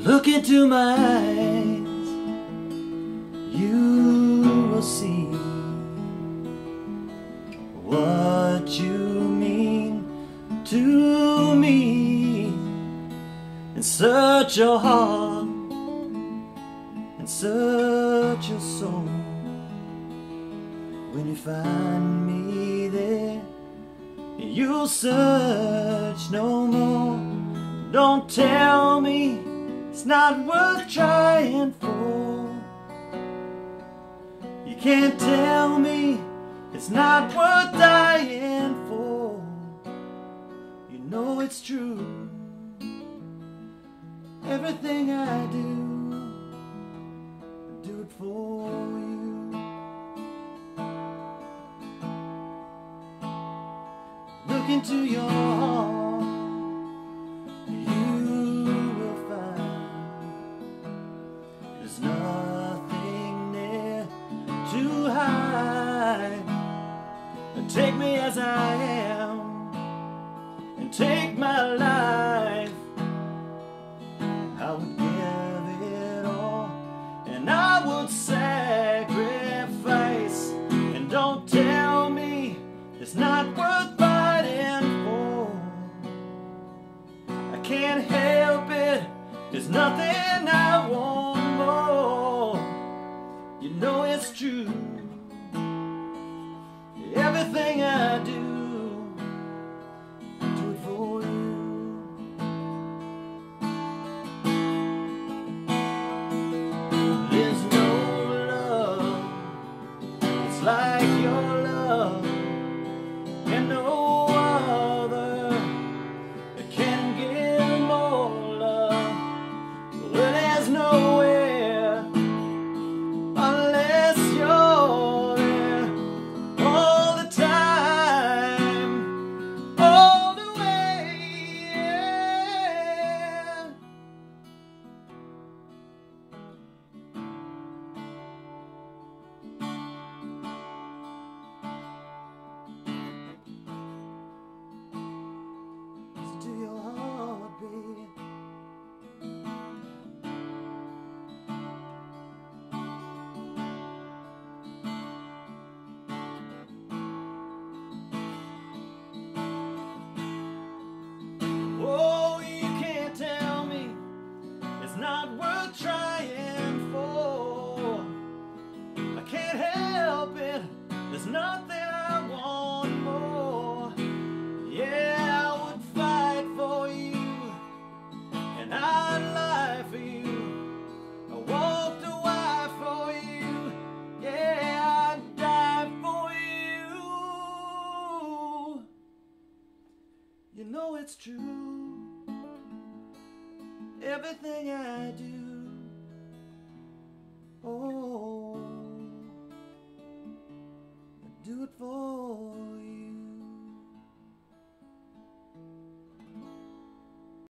Look into my eyes, you will see what you mean to me. And search your heart and search your soul. When you find me there, you'll search no more. Don't tell me it's not worth trying for. You can't tell me it's not worth dying for. You know it's true. Everything I do it for you. Look into your heart, you will find there's nothing there to hide. And take me as I am, and take my life. I would give it all, and I would sacrifice. And don't tell me it's not worth fighting for. I can't help it, there's nothing I want more. You know it's true. Everything I do it for you. There's no love that's like your love, and no other that can give more love. Well, there's nowhere unless you're there all the time, all the way, yeah. Listen to your heart, baby. Oh, you can't tell me it's not worth trying for. I can't help it, there's nothing I want more. Yeah, I would fight for you, and I'd lie for you. I walked away for you. Yeah, I'd die for you. You know it's true. Everything I do, oh, I do it for